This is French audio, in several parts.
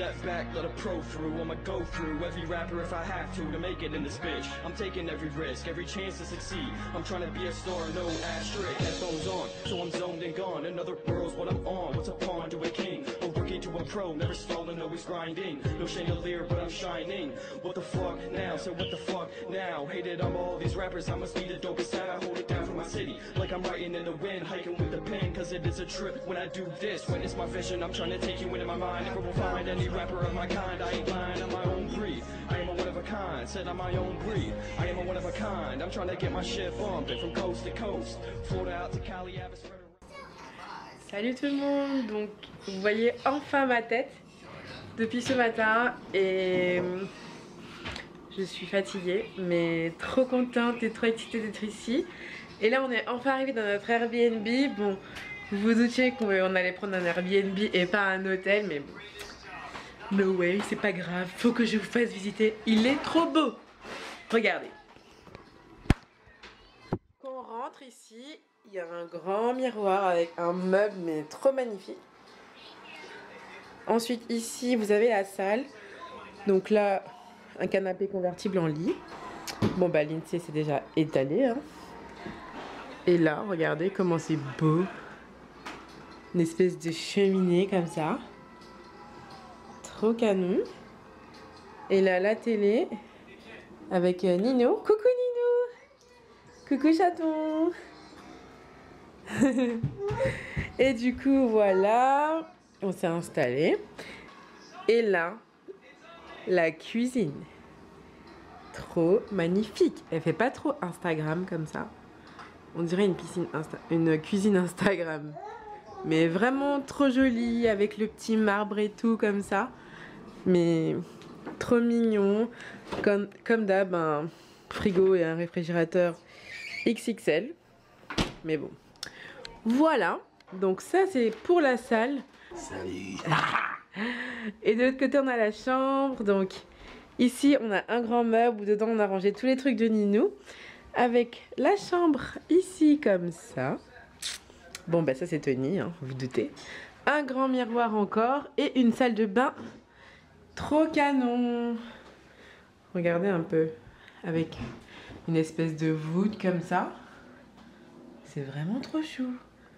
step back, let a pro through. I'ma go through every rapper if I have to make it in this bitch. I'm taking every risk, every chance to succeed. I'm trying to be a star, no asterisk. Headphones on, so I'm zoned and gone. Another world's what I'm on. What's a pawn to a king? A rookie to a pro, never stalling, always grinding. No chandelier, but I'm shining. What the fuck now? So what the fuck now? Hated on all these rappers, I must be the dopest out. I hold it down for my city, like I'm writing in the wind, hiking with the pen, cause it is a trip when I do this. When it's my vision, I'm trying to take you into my mind. Never will find any rapper of my kind. I ain't blind, I'm my own breed. I am a one of a kind, said I'm my own breed. I am a one of a kind, I'm trying to get my shit bumping from coast to coast. Florida out to Cali, Abbotsford. Salut tout le monde, donc vous voyez enfin ma tête depuis ce matin et je suis fatiguée mais trop contente et trop excitée d'être ici. Et là on est enfin arrivé dans notre Airbnb. Bon, vous vous doutiez qu'on allait prendre un Airbnb et pas un hôtel, mais bon, no way, c'est pas grave, faut que je vous fasse visiter, il est trop beau. Regardez. Quand on rentre ici, il y a un grand miroir avec un meuble mais trop magnifique. Ensuite ici vous avez la salle. Donc là un canapé convertible en lit. Bon bah l'INSEE c'est déjà étalé hein. Et là regardez comment c'est beau. Une espèce de cheminée comme ça. Trop canon. Et là la télé avec Nino. Coucou Nino. Coucou chaton. Et du coup voilà, on s'est installé. Et là, la cuisine. Trop magnifique. Elle fait pas trop Instagram comme ça. On dirait une cuisine Instagram. Mais vraiment trop jolie avec le petit marbre et tout comme ça. Mais trop mignon. Comme d'hab, un frigo et un réfrigérateur XXL. Mais bon. Voilà, donc ça c'est pour la salle. Salut. Et de l'autre côté on a la chambre. Donc ici on a un grand meuble où dedans on a rangé tous les trucs de Ninou. Avec la chambre ici comme ça. Bon bah ça c'est Tony, hein, vous vous doutez. Un grand miroir encore et une salle de bain. Trop canon. Regardez un peu. Avec une espèce de voûte comme ça. C'est vraiment trop chou.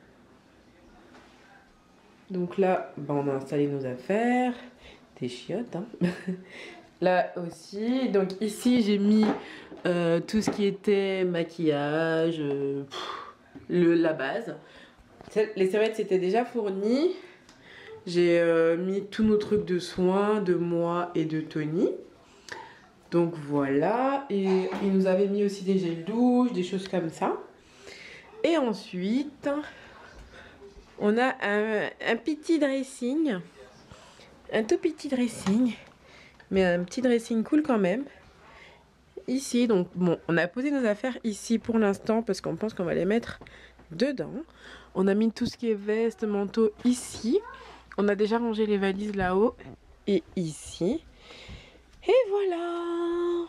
Donc là, bah on a installé nos affaires. Des chiottes, hein. Là aussi. Donc ici, j'ai mis tout ce qui était maquillage, la base. Les serviettes, c'était déjà fourni. J'ai mis tous nos trucs de soins de moi et de Tony. Donc voilà. Et il nous avait mis aussi des gels douche, des choses comme ça. Et ensuite... on a un petit dressing, un tout petit dressing, mais un petit dressing cool quand même. Ici, donc bon, on a posé nos affaires ici pour l'instant parce qu'on pense qu'on va les mettre dedans. On a mis tout ce qui est veste, manteau ici. On a déjà rangé les valises là-haut et ici. Et voilà.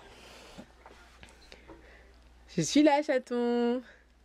Je suis là, chaton.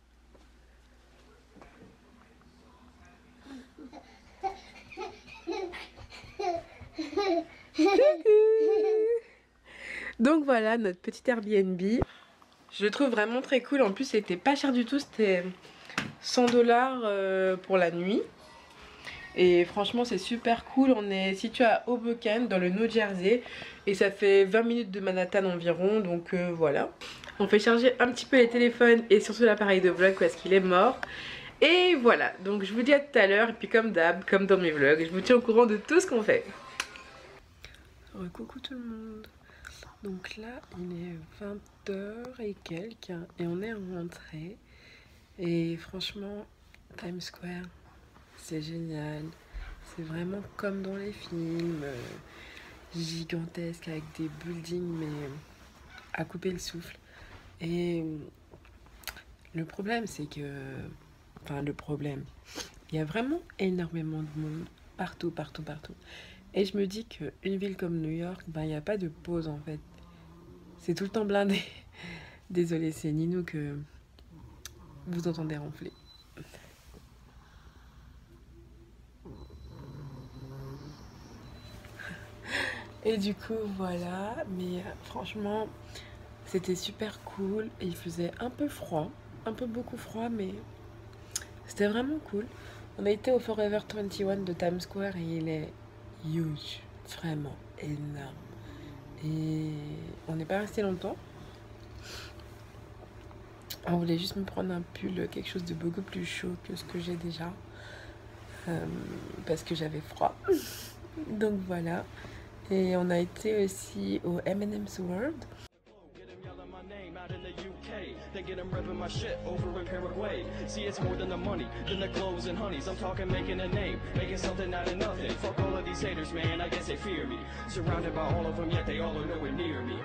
Donc voilà notre petit Airbnb. Je le trouve vraiment très cool. En plus c'était pas cher du tout. C'était 100 $ pour la nuit. Et franchement c'est super cool. On est situé à Hoboken dans le New Jersey. Et ça fait 20 minutes de Manhattan environ. Donc voilà. On fait charger un petit peu les téléphones et surtout l'appareil de vlog parce qu'il est mort. Et voilà, donc je vous dis à tout à l'heure. Et puis comme d'hab, comme dans mes vlogs, je vous tiens au courant de tout ce qu'on fait. Coucou tout le monde. Donc là il est 20 h et quelques et on est rentré. Et franchement Times Square c'est génial. C'est vraiment comme dans les films, gigantesque avec des buildings mais à couper le souffle. Et le problème c'est que... Enfin le problème, il y a vraiment énormément de monde partout. Et je me dis qu'une ville comme New York, ben il n'y a pas de pause en fait. C'est tout le temps blindé. Désolée, c'est Nino que vous entendez ronfler. Et du coup, voilà. Mais franchement, c'était super cool. Et il faisait un peu froid. Un peu beaucoup froid, mais c'était vraiment cool. On a été au Forever 21 de Times Square et il est huge. Vraiment énorme. Et on n'est pas resté longtemps. On voulait juste me prendre un pull, quelque chose de beaucoup plus chaud que ce que j'ai déjà. Parce que j'avais froid. Donc voilà. Et on a été aussi au M&M's World. Get 'em yelling my name out in the UK. Then get 'em revving my shit over in Paraguay. See, it's more than the money, than the clothes and honeys. I'm talking making a name, making something out of nothing. Fuck all of these haters, man, I guess they fear me. Surrounded by all of them, yet they all are nowhere near me.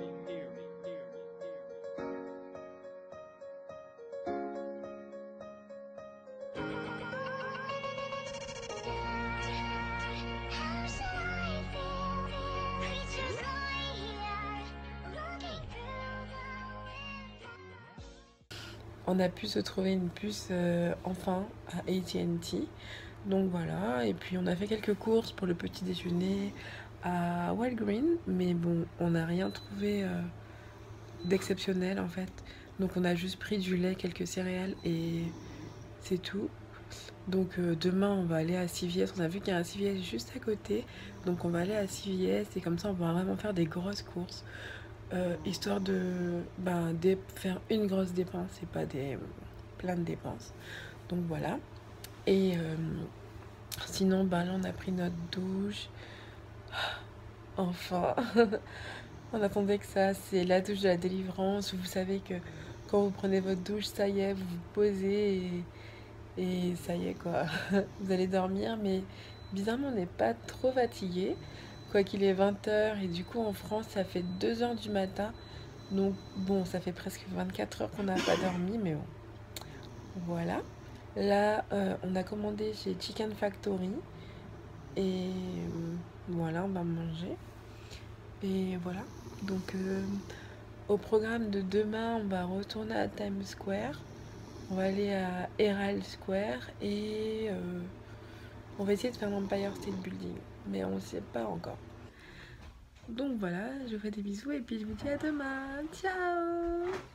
On a pu se trouver une puce enfin à AT&T. Donc voilà, et puis on a fait quelques courses pour le petit déjeuner à Walgreens, mais bon, on n'a rien trouvé d'exceptionnel en fait. Donc on a juste pris du lait, quelques céréales et c'est tout. Donc demain on va aller à CVS, on a vu qu'il y a un CVS juste à côté. Donc on va aller à CVS et comme ça on va vraiment faire des grosses courses. Histoire de faire une grosse dépense et pas des plein de dépenses. Donc voilà. Et sinon là on a pris notre douche. Enfin, on attendait que ça, c'est la douche de la délivrance. Vous savez que quand vous prenez votre douche, ça y est, vous vous posez et ça y est quoi. Vous allez dormir, mais bizarrement on n'est pas trop fatigué. Quoi qu'il est 20h et du coup en France ça fait 2h du matin. Donc bon, ça fait presque 24 heures qu'on n'a pas dormi, mais bon. Voilà. Là, on a commandé chez Chicken Factory. Et voilà, on va manger. Et voilà. Donc au programme de demain, on va retourner à Times Square. On va aller à Herald Square et on va essayer de faire l'Empire State Building. Mais on ne sait pas encore. Donc voilà, je vous fais des bisous et puis je vous dis à demain. Ciao!